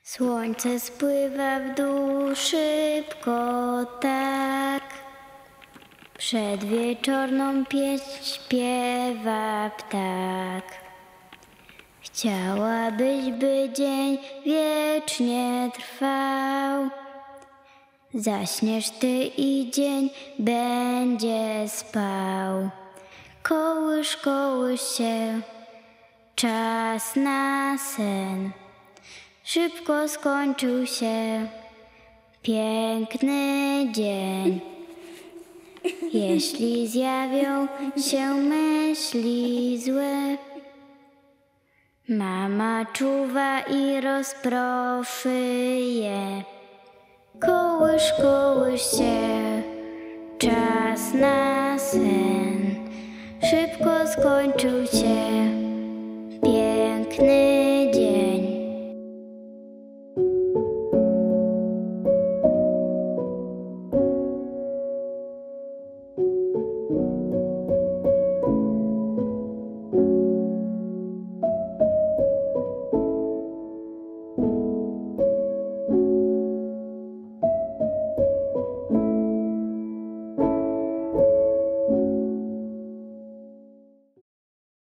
Słońce spływa w dół szybko tak, przedwieczorną pieśń śpiewa ptak. Chciałabyś, by dzień wiecznie trwał, zaśniesz ty i dzień będzie spał. Kołysz, kołysz się, czas na sen, szybko skończył się piękny dzień. Jeśli zjawią się myśli złe, mama czuwa i rozproszy je. Kołysz, kołysz się, czas na sen, szybko skończył się piękny